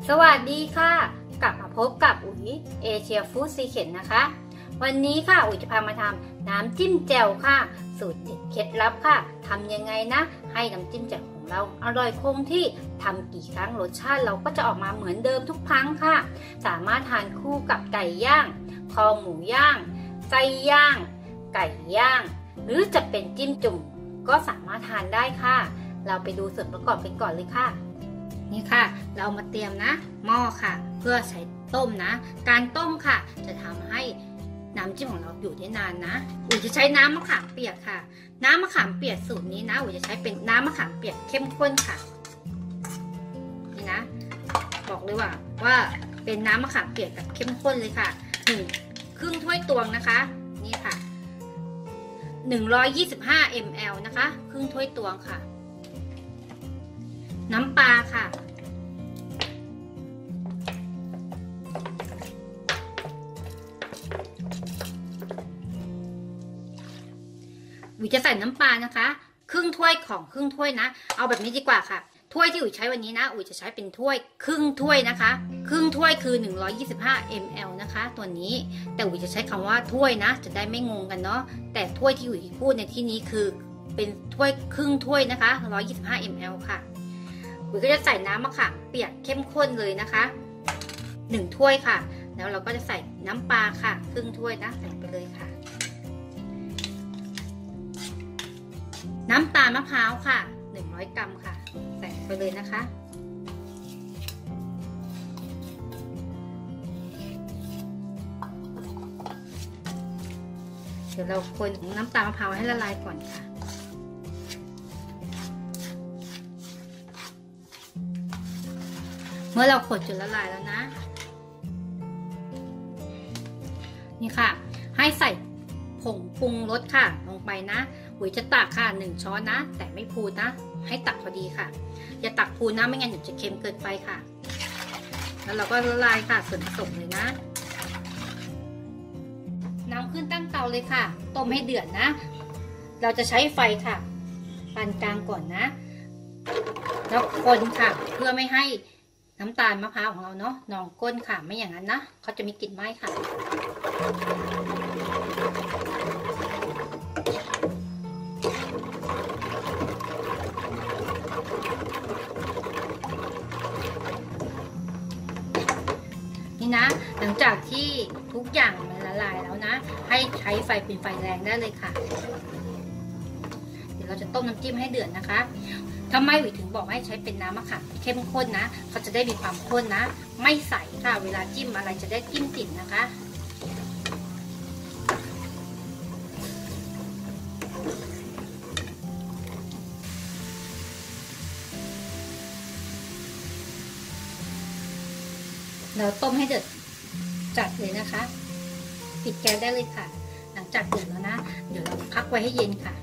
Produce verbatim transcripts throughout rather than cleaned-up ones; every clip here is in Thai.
สวัสดีค่ะกลับมาพบกับอุ๋ยเอเชียฟู้ดซีเคร็ตนะคะวันนี้ค่ะอุ๋ยจะพามาทำน้ำจิ้มแจ่วค่ะสูตรเด็ดเคล็ดลับค่ะทำยังไงนะให้น้ำจิ้มแจ่วของเราอร่อยคงที่ทำกี่ครั้งรสชาติเราก็จะออกมาเหมือนเดิมทุกครั้งค่ะสามารถทานคู่กับไก่ย่างคอหมูย่างไส้ย่างไก่ย่างหรือจะเป็นจิ้มจุ่มก็สามารถทานได้ค่ะเราไปดูส่วนประกอบกันก่อนเลยค่ะนี่ค่ะเรามาเตรียมนะหม้อค่ะเพื่อใช้ต้มนะการต้มค่ะจะทำให้น้ำจิ้มของเราอยู่ได้นานนะอุ๋ยจะใช้น้ำมะขามเปียกค่ะน้ำมะขามเปียกสูตรนี้นะอุ๋ยจะใช้เป็นน้ำมะขามเปียกเข้มข้นค่ะนี่นะบอกเลยว่าว่าเป็นน้ำมะขามเปียกแบบเข้มข้นเลยค่ะหนึ่งครึ่งถ้วยตวงนะคะนี่ค่ะหนึ่งร้อยยี่สิบห้ามิลลิลิตรนะคะครึ่งถ้วยตวงค่ะน้ำปลาค่ะอุ๋ยจะใส่น้ำปลานะคะครึ่งถ้วยของครึ่งถ้วยนะเอาแบบนี้ดีกว่าค่ะถ้วยที่อุ๋ยใช้วันนี้นะอุ๋ยจะใช้เป็นถ้วยครึ่งถ้วยนะคะครึ่งถ้วยคือหนึ่งร้อยยี่สิบห้ามิลลิลิตรนะคะตัวนี้แต่อุ๋ยจะใช้คำว่าถ้วยนะจะได้ไม่งงกันเนาะแต่ถ้วยที่อุ๋ยพูดในที่นี้คือเป็นถ้วยครึ่งถ้วยนะคะหนึ่งร้อยยี่สิบห้ามิลลิลิตรค่ะอุ๋ยก็จะใส่น้ำมะขามเปียกเข้มข้นเลยนะคะหนึ่งถ้วยค่ะแล้วเราก็จะใส่น้ำปลาค่ะครึ่งถ้วยนะใส่ไปเลยค่ะน้ำตาลมะพร้าวค่ะหนึ่งร้อยกรัมค่ะใส่ไปเลยนะคะเดี๋ยวเราคนน้ำตาลมะพร้าวให้ละลายก่อนค่ะเมื่อเราคนจนละลายแล้วนะนี่ค่ะให้ใส่ผงปรุงรสค่ะลงไปนะอุ๋ยจะตักค่ะหนึ่งช้อนนะแต่ไม่พูนนะให้ตักพอดีค่ะอย่าตักพูนนะไม่งั้นเดี๋ยวจะเค็มเกินไปค่ะแล้วเราก็ละลายค่ะส่วนผสมเลยนะน้ำขึ้นตั้งเตาเลยค่ะต้มให้เดือดนะเราจะใช้ไฟค่ะปานกลางก่อนนะแล้วคนค่ะเพื่อไม่ให้น้ำตาลมะพร้าวของเราเนาะนองก้นค่ะไม่อย่างนั้นนะเขาจะมีกลิ่นไหม้ค่ะนี่นะหลังจากที่ทุกอย่างมันละลายแล้วนะให้ใช้ไฟเป็นไฟแรงได้เลยค่ะเดี๋ยวเราจะต้มน้ำจิ้มให้เดือดนะคะทำไมวิถึงบอกให้ใช้เป็นน้ำมะขามเข้มข้นนะเขาจะได้มีความข้นนะไม่ใสค่ะเวลาจิ้มอะไรจะได้จิ้มติ่มนะคะเราต้มให้เดือดจัดเลยนะคะปิดแก๊สได้เลยค่ะหลังจากเดือดแล้วนะเดี๋ยวเราพักไว้ให้เย็นค่ะ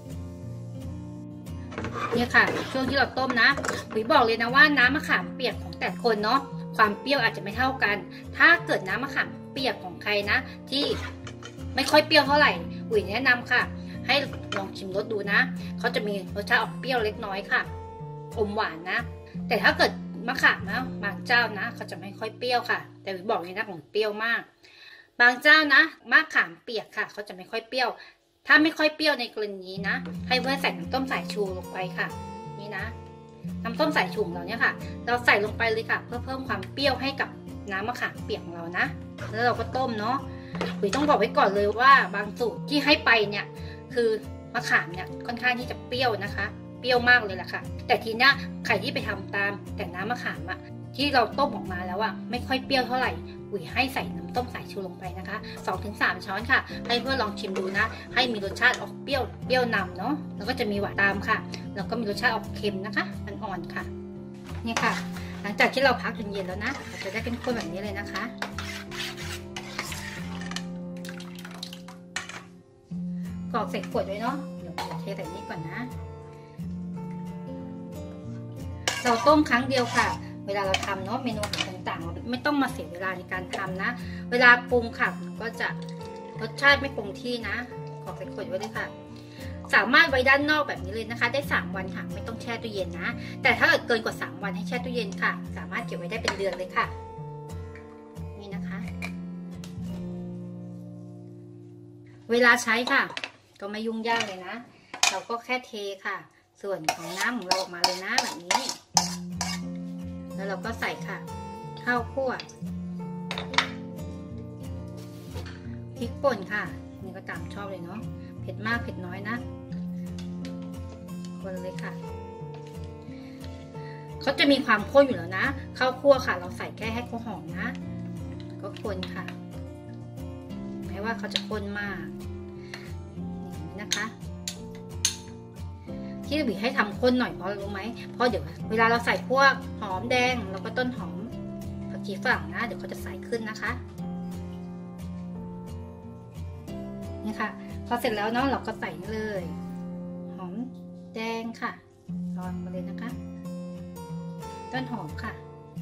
เนี่ยค่ะช่วงที่เราต้มนะอุ๋ยบอกเลยนะว่าน้ำมะขามเปียกของแต่คนเนาะความเปรี้ยวอาจจะไม่เท่ากันถ้าเกิดน้ำมะขามเปียกของใครนะที่ไม่ค่อยเปรี้ยวเท่าไหร่อุ๋ยแนะนำค่ะให้ลองชิมรสดูนะเขาจะมีรสชาติออกเปรี้ยวเล็กน้อยค่ะอมหวานนะแต่ถ้าเกิดมะขามนะบางเจ้านะเขาจะไม่ค่อยเปรี้ยวค่ะแต่อุ๋ยบอกเลยนะของเปรี้ยวมากบางเจ้านะมะขามเปียกค่ะเขาจะไม่ค่อยเปรี้ยวถ้าไม่ค่อยเปรี้ยวในกรณีนี้นะให้เพื่อนใส่น้ำต้มสายชูลงไปค่ะนี่นะน้ำต้มสายชูของเราเนี่ยค่ะเราใส่ลงไปเลยค่ะเพื่อเพิ่มความเปรี้ยวให้กับน้ำมะขามเปียกของเรานะแล้วเราก็ต้มเนาะอุ๋ยต้องบอกไว้ก่อนเลยว่าบางสูตรที่ให้ไปเนี่ยคือมะขามเนี่ยค่อนข้างที่จะเปรี้ยวนะคะเปรี้ยวมากเลยแหละค่ะแต่ทีนี้ใครที่ไปทำตามแต่น้ำมะขามอะที่เราต้มออกมาแล้วอะไม่ค่อยเปรี้ยวเท่าไหร่อุ๋ยให้ใส่น้ำต้มสายชูลงไปนะคะ สองถึงสาม ช้อนค่ะให้เพื่อนลองชิมดูนะให้มีรสชาติออกเปรี้ยวเปรี้ยวนำเนาะแล้วก็จะมีหวานตามค่ะแล้วก็มีรสชาติออกเค็มนะคะอ่อนๆค่ะนี่ค่ะหลังจากที่เราพักจนเย็นแล้วนะเราจะได้เป็นข้นแบบนี้เลยนะคะกรอกใส่ขวดไว้เนาะเดี๋ยวเทใส่นี้ก่อนนะเราต้มครั้งเดียวค่ะเวลาเราทำเนาะเมนูอาหารต่างๆเราไม่ต้องมาเสียเวลาในการทำนะเวลาปรุงค่ะก็จะรสชาติไม่คงที่นะกรอกใส่ขวดไว้เลยค่ะสามารถไว้ด้านนอกแบบนี้เลยนะคะได้สามวันค่ะไม่ต้องแช่ตู้เย็นนะแต่ถ้าเกิดเกินกว่าสามวันให้แช่ตู้เย็นค่ะสามารถเก็บไว้ได้เป็นเดือนเลยค่ะนี่นะคะเวลาใช้ค่ะก็ไม่ยุ่งยากเลยนะเราก็แค่เทค่ะส่วนของน้ำของเราออกมาเลยนะแบบนี้แล้วเราก็ใส่ค่ะข้าวคั่วพริกป่นค่ะนี่ก็ตามชอบเลยเนาะเผ็ดมากเผ็ดน้อยนะคนเลยค่ะเขาจะมีความข้นอยู่แล้วนะข้าวคั่วค่ะเราใส่แค่ให้เขาหอมนะก็คนค่ะแม้ว่าเขาจะข้นมากอย่างนี้นะคะที่บีให้ทำข้นหน่อยเพราะรู้ไหมเพราะเดี๋ยวเวลาเราใส่พวกหอมแดงแล้วก็ต้นหอมผักชีฝรั่งนะเดี๋ยวเขาจะใสขึ้นนะคะนี่ค่ะพอเสร็จแล้วเนาะเราก็ใส่เลยหอมแดงค่ะลองมาเลยนะคะต้นหอมค่ะ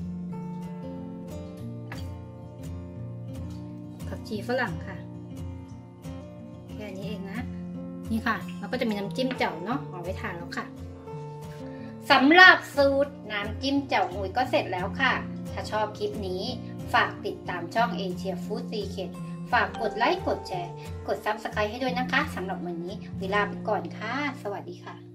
ผักชีฝรั่งค่ะแค่นี้เองนะนี่ค่ะแล้วก็จะมีน้ำจิ้มแจ่วเนาะเอาไว้ทานแล้วค่ะสำหรับสูตรน้ำจิ้มแจ่วหุยก็เสร็จแล้วค่ะถ้าชอบคลิปนี้ฝากติดตามช่อง Asia Food Secret ฝากกดไลค์กดแชร์กด ซับสไครบ์ ให้ด้วยนะคะสำหรับวันนี้เวลาไปก่อนค่ะสวัสดีค่ะ